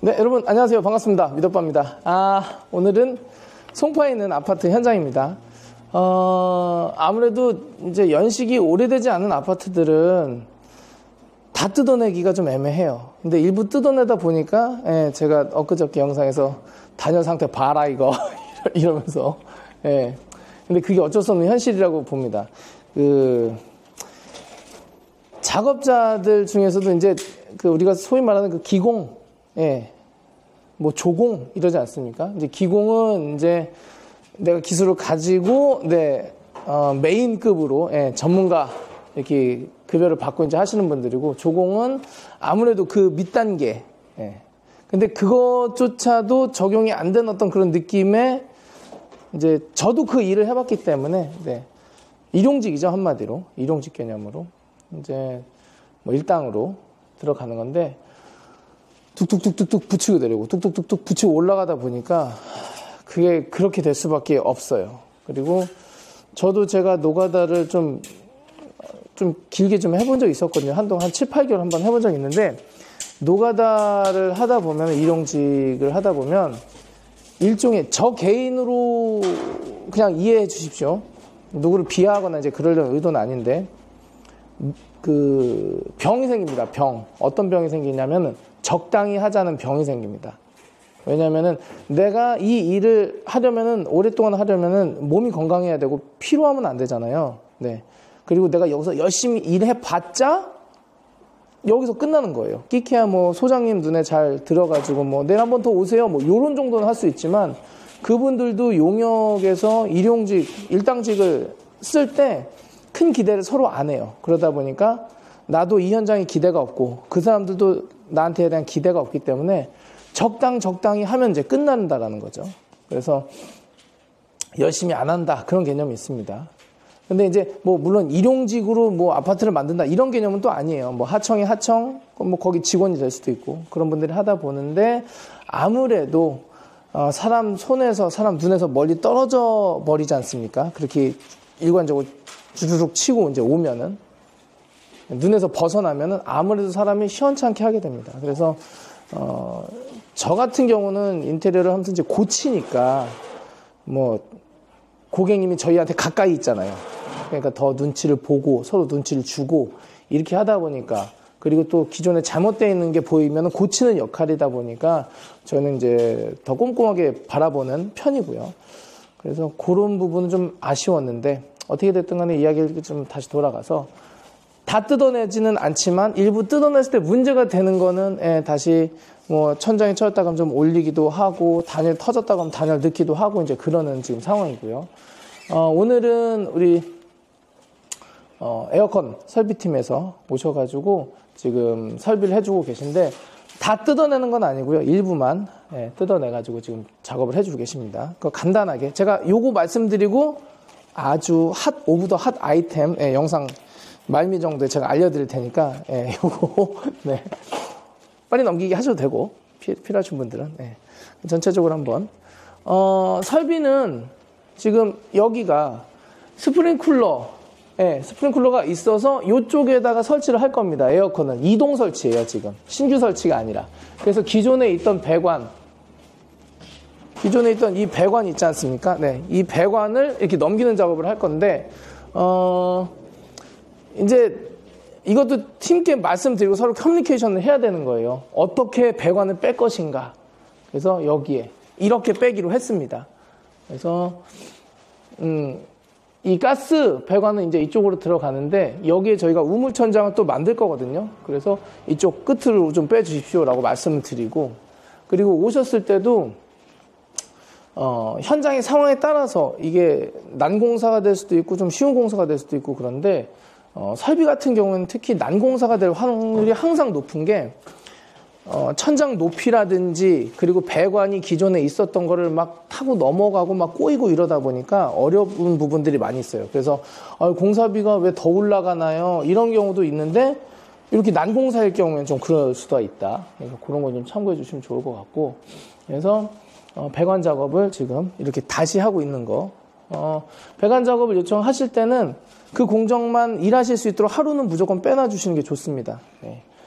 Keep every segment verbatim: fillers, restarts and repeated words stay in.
네, 여러분 안녕하세요. 반갑습니다. 미덕바입니다. 아, 오늘은 송파에 있는 아파트 현장입니다. 어, 아무래도 이제 연식이 오래되지 않은 아파트들은 다 뜯어내기가 좀 애매해요. 근데 일부 뜯어내다 보니까 예, 제가 엊그저께 영상에서 단열 상태 봐라 이거 이러면서 예. 근데 그게 어쩔 수 없는 현실이라고 봅니다. 그 작업자들 중에서도 이제 그 우리가 소위 말하는 그 기공, 예, 뭐 조공 이러지 않습니까? 이제 기공은 이제 내가 기술을 가지고 네 어, 메인급으로 예, 전문가 이렇게 급여를 받고 이제 하시는 분들이고, 조공은 아무래도 그 밑단계. 예. 근데 그것조차도 적용이 안 된 어떤 그런 느낌에 이제 저도 그 일을 해봤기 때문에 네. 일용직이죠, 한마디로. 일용직 개념으로. 이제 뭐 일당으로 들어가는 건데, 뚝뚝뚝뚝뚝 붙이고 내리고 뚝뚝뚝뚝 붙이고 올라가다 보니까 그게 그렇게 될 수밖에 없어요. 그리고 저도 제가 노가다를 좀, 좀 길게 좀 해본 적이 있었거든요. 한동안 한 칠, 팔 개월 한번 해본 적이 있는데, 노가다를 하다 보면, 일용직을 하다 보면 일종의 저 개인으로 그냥 이해해 주십시오. 누구를 비하하거나 이제 그러려는 의도는 아닌데, 그 병이 생깁니다. 병. 어떤 병이 생기냐면은 적당히 하자는 병이 생깁니다. 왜냐면은 내가 이 일을 하려면은, 오랫동안 하려면은 몸이 건강해야 되고 피로하면 안 되잖아요. 네. 그리고 내가 여기서 열심히 일해봤자 여기서 끝나는 거예요. 끼케야 뭐 소장님 눈에 잘 들어가지고 뭐 내일 한번 더 오세요 뭐 요런 정도는 할 수 있지만, 그분들도 용역에서 일용직, 일당직을 쓸 때 큰 기대를 서로 안 해요. 그러다 보니까 나도 이 현장에 기대가 없고 그 사람들도 나한테 대한 기대가 없기 때문에 적당 적당히 하면 이제 끝난다라는 거죠. 그래서 열심히 안 한다, 그런 개념이 있습니다. 근데 이제 뭐 물론 일용직으로 뭐 아파트를 만든다 이런 개념은 또 아니에요. 뭐 하청이 하청, 뭐 거기 직원이 될 수도 있고 그런 분들이 하다 보는데, 아무래도 어 사람 손에서, 사람 눈에서 멀리 떨어져 버리지 않습니까? 그렇게 일관적으로 주르륵 치고 이제 오면은, 눈에서 벗어나면은 아무래도 사람이 시원찮게 하게 됩니다. 그래서 어 저 같은 경우는 인테리어를 하면서 이제 고치니까 뭐 고객님이 저희한테 가까이 있잖아요. 그러니까 더 눈치를 보고 서로 눈치를 주고 이렇게 하다 보니까, 그리고 또 기존에 잘못되어 있는 게 보이면 고치는 역할이다 보니까 저는 이제 더 꼼꼼하게 바라보는 편이고요. 그래서 그런 부분은 좀 아쉬웠는데, 어떻게 됐든 간에 이야기를 좀 다시 돌아가서, 다 뜯어내지는 않지만 일부 뜯어냈을 때 문제가 되는 거는 예, 다시 뭐 천장이 쳐졌다가 하면 좀 올리기도 하고, 단열 터졌다가 하면 단열 넣기도 하고 이제 그러는 지금 상황이고요. 어, 오늘은 우리 어, 에어컨 설비팀에서 오셔가지고 지금 설비를 해주고 계신데, 다 뜯어내는 건 아니고요. 일부만 예, 뜯어내가지고 지금 작업을 해주고 계십니다. 그 간단하게 제가 요거 말씀드리고 아주 핫 오브 더 핫 아이템 예, 영상 말미 정도에 제가 알려드릴 테니까 예, 요거 네. 빨리 넘기게 하셔도 되고, 피, 필요하신 분들은 예. 전체적으로 한번 어, 설비는 지금 여기가 스프링쿨러, 예, 스프링쿨러가 있어서 이쪽에다가 설치를 할 겁니다. 에어컨은 이동 설치예요. 지금 신규 설치가 아니라. 그래서 기존에 있던 배관, 기존에 있던 이 배관 있지 않습니까? 네, 이 배관을 이렇게 넘기는 작업을 할 건데, 어, 이제 이것도 팀께 말씀드리고 서로 커뮤니케이션을 해야 되는 거예요. 어떻게 배관을 뺄 것인가. 그래서 여기에 이렇게 빼기로 했습니다. 그래서 음, 이 가스 배관은 이제 이쪽으로 들어가는데, 여기에 저희가 우물천장을 또 만들 거거든요. 그래서 이쪽 끝으로 좀 빼주십시오라고 말씀을 드리고, 그리고 오셨을 때도 어, 현장의 상황에 따라서 이게 난공사가 될 수도 있고 좀 쉬운 공사가 될 수도 있고, 그런데 어, 설비 같은 경우는 특히 난공사가 될 확률이 항상 높은 게, 어, 천장 높이라든지 그리고 배관이 기존에 있었던 거를 막 타고 넘어가고 막 꼬이고 이러다 보니까 어려운 부분들이 많이 있어요. 그래서 아, 공사비가 왜 더 올라가나요? 이런 경우도 있는데, 이렇게 난공사일 경우에는 좀 그럴 수도 있다. 그래서 그런 거 좀 참고해 주시면 좋을 것 같고, 그래서 어, 배관 작업을 지금 이렇게 다시 하고 있는 거, 어, 배관 작업을 요청하실 때는 그 공정만 일하실 수 있도록 하루는 무조건 빼놔 주시는 게 좋습니다. 네.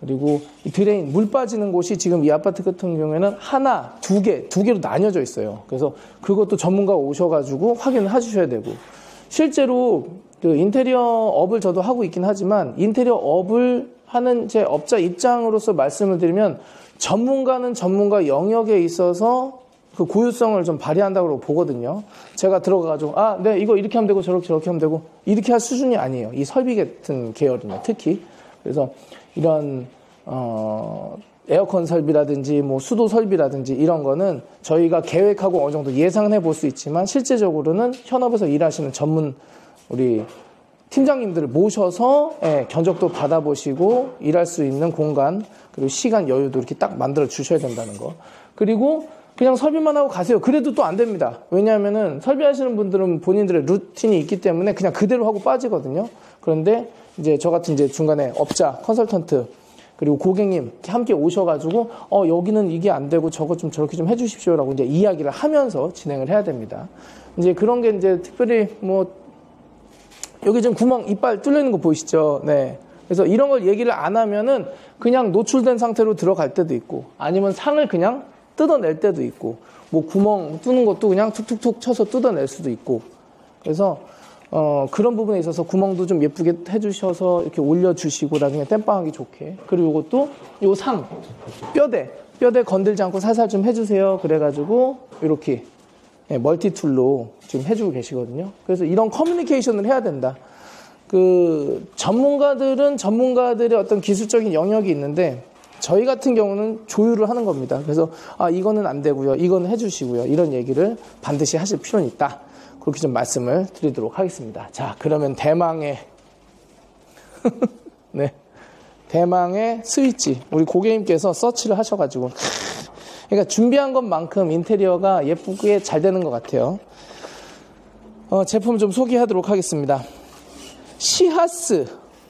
그리고 이 드레인, 물 빠지는 곳이 지금 이 아파트 같은 경우에는 하나, 두 개, 두 개로 나뉘어져 있어요. 그래서 그것도 전문가가 오셔가지고 확인을 해주셔야 되고, 실제로 그 인테리어 업을 저도 하고 있긴 하지만 인테리어 업을 하는 제 업자 입장으로서 말씀을 드리면 전문가는 전문가 영역에 있어서 그 고유성을 좀 발휘한다고 보거든요. 제가 들어가가지고 아, 네, 이거 이렇게 하면 되고 저렇게 저렇게 하면 되고 이렇게 할 수준이 아니에요. 이 설비 같은 계열은요, 특히. 그래서 이런 어, 에어컨 설비라든지 뭐 수도 설비라든지 이런 거는 저희가 계획하고 어느 정도 예상을 해볼 수 있지만 실제적으로는 현업에서 일하시는 전문 우리 팀장님들을 모셔서 예, 견적도 받아보시고 일할 수 있는 공간 그리고 시간 여유도 이렇게 딱 만들어 주셔야 된다는 거. 그리고 그냥 설비만 하고 가세요. 그래도 또 안 됩니다. 왜냐하면은 설비하시는 분들은 본인들의 루틴이 있기 때문에 그냥 그대로 하고 빠지거든요. 그런데 이제 저 같은 이제 중간에 업자, 컨설턴트 그리고 고객님 함께 오셔가지고 어 여기는 이게 안 되고 저거 좀 저렇게 좀 해주십시오라고 이제 이야기를 하면서 진행을 해야 됩니다. 이제 그런 게 이제 특별히 뭐 여기 지금 구멍 이빨 뚫려 있는 거 보이시죠? 네. 그래서 이런 걸 얘기를 안 하면은 그냥 노출된 상태로 들어갈 때도 있고 아니면 상을 그냥 뜯어낼 때도 있고 뭐 구멍 뚫는 것도 그냥 툭툭툭 쳐서 뜯어낼 수도 있고 그래서 어 그런 부분에 있어서 구멍도 좀 예쁘게 해주셔서 이렇게 올려주시고 나중에 땜빵하기 좋게 그리고 이것도 요 상 뼈대 뼈대 건들지 않고 살살 좀 해주세요 그래가지고 이렇게 네, 멀티툴로 지금 해주고 계시거든요. 그래서 이런 커뮤니케이션을 해야 된다. 그 전문가들은 전문가들의 어떤 기술적인 영역이 있는데 저희 같은 경우는 조율을 하는 겁니다. 그래서 아 이거는 안 되고요, 이거는 해주시고요, 이런 얘기를 반드시 하실 필요는 있다. 그렇게 좀 말씀을 드리도록 하겠습니다. 자, 그러면 대망의 네, 대망의 스위치 우리 고객님께서 서치를 하셔가지고 그러니까 준비한 것만큼 인테리어가 예쁘게 잘 되는 것 같아요. 어, 제품 좀 소개하도록 하겠습니다. 시하스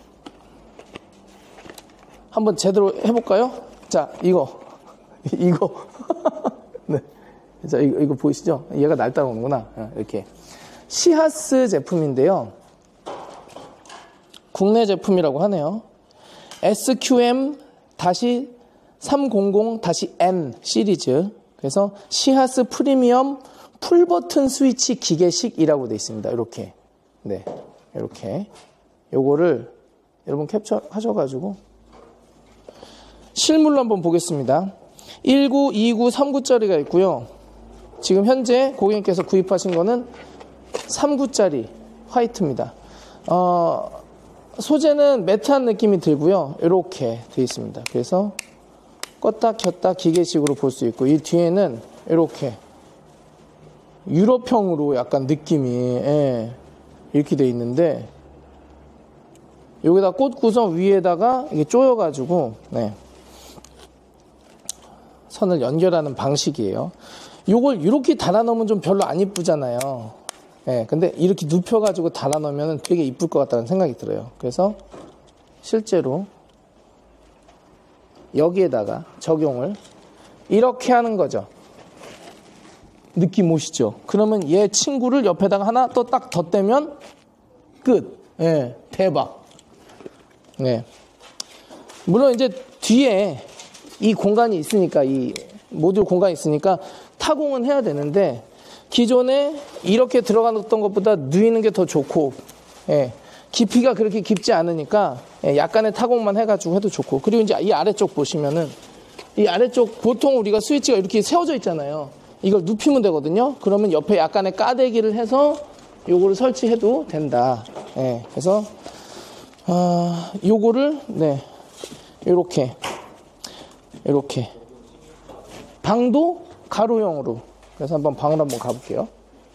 한번 제대로 해볼까요? 자, 이거 이거 네, 자 이거, 이거 보이시죠? 얘가 날 따라오는구나. 이렇게 시하스 제품인데요. 국내 제품이라고 하네요. 에스큐엠 삼백엔 시리즈. 그래서 시하스 프리미엄 풀버튼 스위치 기계식이라고 되어 있습니다. 이렇게. 네. 이렇게. 요거를 여러분 캡처 하셔가지고 실물로 한번 보겠습니다. 일구, 이구, 삼구짜리가 있고요. 지금 현재 고객님께서 구입하신 거는 삼구짜리 화이트입니다. 어, 소재는 매트한 느낌이 들고요. 이렇게 되어 있습니다. 그래서 껐다 켰다 기계식으로 볼 수 있고 이 뒤에는 이렇게 유럽형으로 약간 느낌이 예, 이렇게 되어 있는데 여기다 꽂고서 위에다가 이게 조여가지고 네, 선을 연결하는 방식이에요. 요걸 이렇게 달아놓으면 좀 별로 안 이쁘잖아요. 예, 근데 이렇게 눕혀가지고 달아놓으면 되게 이쁠 것 같다는 생각이 들어요. 그래서 실제로 여기에다가 적용을 이렇게 하는 거죠. 느낌 오시죠? 그러면 얘 친구를 옆에다가 하나 또 딱 덧대면 끝. 예, 대박. 네. 물론 이제 뒤에 이 공간이 있으니까 이 모듈 공간이 있으니까 타공은 해야 되는데 기존에 이렇게 들어갔던 것보다 누이는 게 더 좋고 예, 깊이가 그렇게 깊지 않으니까 예, 약간의 타공만 해가지고 해도 좋고 그리고 이제 이 아래쪽 보시면은 이 아래쪽 보통 우리가 스위치가 이렇게 세워져 있잖아요. 이걸 눕히면 되거든요. 그러면 옆에 약간의 까대기를 해서 요거를 설치해도 된다. 예, 그래서 아, 요거를 네 요렇게 요렇게 방도 가로형으로 그래서 한번 방을 한번 가볼게요.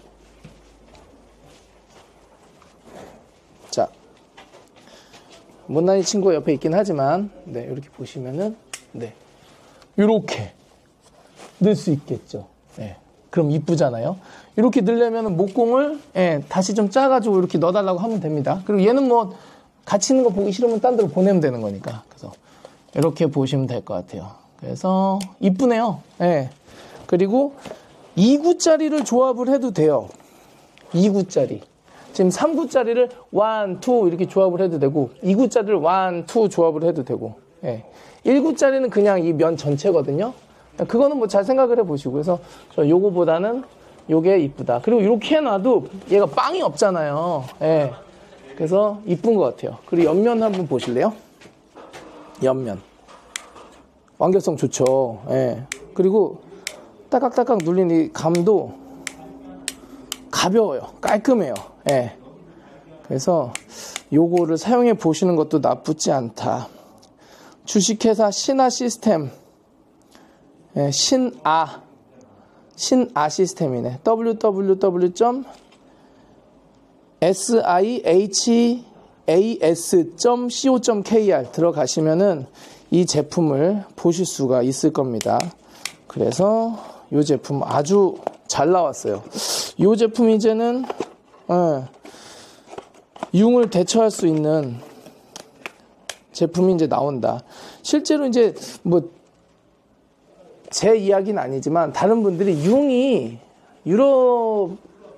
자, 못난이 친구가 옆에 있긴 하지만 네 이렇게 보시면은 네 요렇게 넣을 수 있겠죠. 네, 그럼 이쁘잖아요. 이렇게 넣으려면 목공을 예, 다시 좀 짜가지고 이렇게 넣어달라고 하면 됩니다. 그리고 얘는 뭐 같이 있는 거 보기 싫으면 딴 데로 보내면 되는 거니까. 그래서 이렇게 보시면 될 것 같아요. 그래서 이쁘네요. 예. 그리고 이 구짜리를 조합을 해도 돼요. 이 구짜리. 지금 삼 구짜리를 일, 이 이렇게 조합을 해도 되고 이 구짜리를 일, 이 조합을 해도 되고 예. 일 구짜리는 그냥 이 면 전체거든요. 그거는 뭐 잘 생각을 해보시고. 그래서 저 요거보다는 요게 이쁘다. 그리고 이렇게 해놔도 얘가 빵이 없잖아요. 예. 그래서 이쁜 것 같아요. 그리고 옆면 한번 보실래요? 옆면. 완결성 좋죠. 예. 그리고 따깍따깍 눌린 이 감도 가벼워요. 깔끔해요. 예. 그래서 요거를 사용해 보시는 것도 나쁘지 않다. 주식회사 신아 시스템. 예, 신아. 신아 시스템이네. 더블유 더블유 더블유 점 시하스 점 co 점 kr 들어가시면은 이 제품을 보실 수가 있을 겁니다. 그래서 이 제품 아주 잘 나왔어요. 이 제품 이제는 예, 융을 대처할 수 있는 제품이 이제 나온다. 실제로 이제 뭐 제 이야기는 아니지만 다른 분들이 융이 유럽형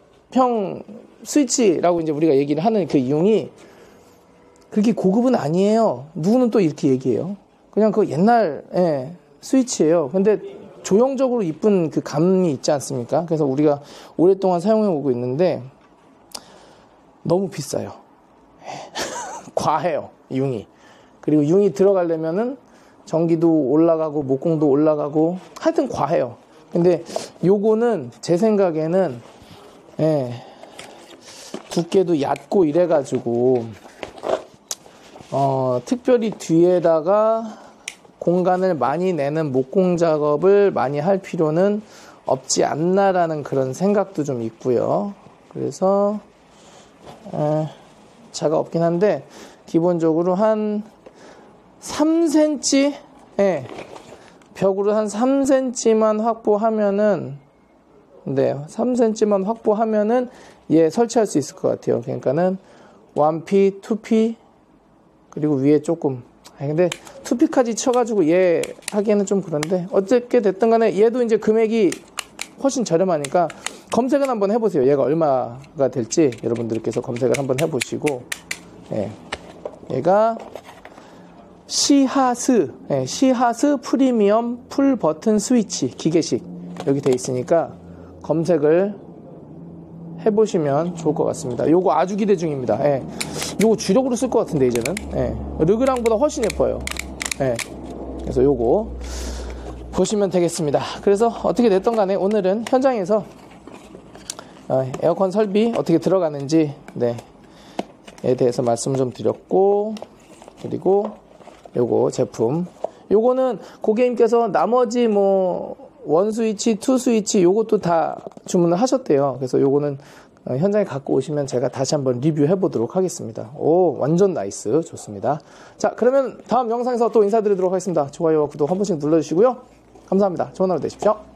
스위치라고 이제 우리가 얘기를 하는 그 융이 그렇게 고급은 아니에요. 누구는 또 이렇게 얘기해요. 그냥 그 옛날 예, 스위치예요. 근데 조형적으로 이쁜 그 감이 있지 않습니까? 그래서 우리가 오랫동안 사용해 오고 있는데 너무 비싸요. 과해요, 융이. 그리고 융이 들어가려면은 전기도 올라가고 목공도 올라가고 하여튼 과해요. 근데 요거는 제 생각에는 예, 두께도 얕고 이래가지고 어, 특별히 뒤에다가 공간을 많이 내는 목공 작업을 많이 할 필요는 없지 않나라는 그런 생각도 좀 있고요. 그래서 에, 자가 없긴 한데 기본적으로 한 삼 센티미터 예, 벽으로 한 삼 센티미터만 확보하면은 네, 삼 센티미터만 확보하면은 얘 설치할 수 있을 것 같아요. 그러니까는 일 피, 이 피 그리고 위에 조금 아니 근데 이 피까지 쳐가지고 얘 하기에는 좀 그런데 어떻게 됐든 간에 얘도 이제 금액이 훨씬 저렴하니까 검색을 한번 해보세요. 얘가 얼마가 될지 여러분들께서 검색을 한번 해보시고 예, 얘가 시하스 예, 시하스 프리미엄 풀 버튼 스위치 기계식 여기 돼 있으니까 검색을 해보시면 좋을 것 같습니다. 요거 아주 기대 중입니다. 예. 요거 주력으로 쓸 것 같은데 이제는 예. 르그랑보다 훨씬 예뻐요. 예. 그래서 요거 보시면 되겠습니다. 그래서 어떻게 됐던 간에 오늘은 현장에서 어, 에어컨 설비 어떻게 들어가는지 네, 에 대해서 말씀 좀 드렸고 그리고 요거 제품 요거는 고객님께서 나머지 뭐 원 스위치, 투 스위치 요것도 다 주문을 하셨대요. 그래서 요거는 현장에 갖고 오시면 제가 다시 한번 리뷰해 보도록 하겠습니다. 오, 완전 나이스. 좋습니다. 자, 그러면 다음 영상에서 또 인사드리도록 하겠습니다. 좋아요와 구독 한 번씩 눌러주시고요. 감사합니다. 좋은 하루 되십시오.